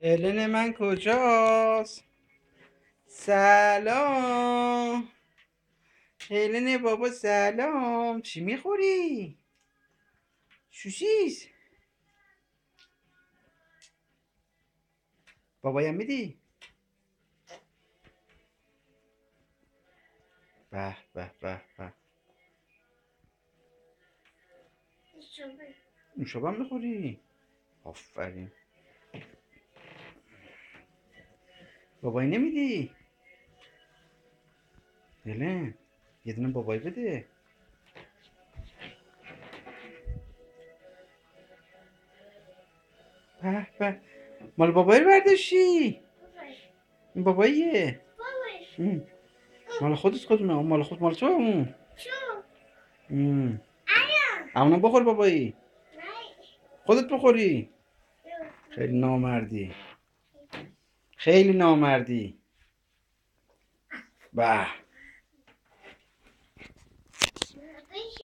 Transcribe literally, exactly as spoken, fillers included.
هلن من کجاست؟ سلام هلن بابا، سلام. چی میخوری؟ شوشیز بابایم میدی؟ به به به به. نوشابه میخوری؟ آفرین. بابایی نمیدی؟ هلن یه دونه بابایی بده. به به. مال بابایی رو برداشتی؟ این باباییه. ام. مال خودت کدومه؟ اون مال خود مال تو اون. ام. اونم بخور بابایی. خودت بخوری. خیلی نامردی. خیلی نامردی. به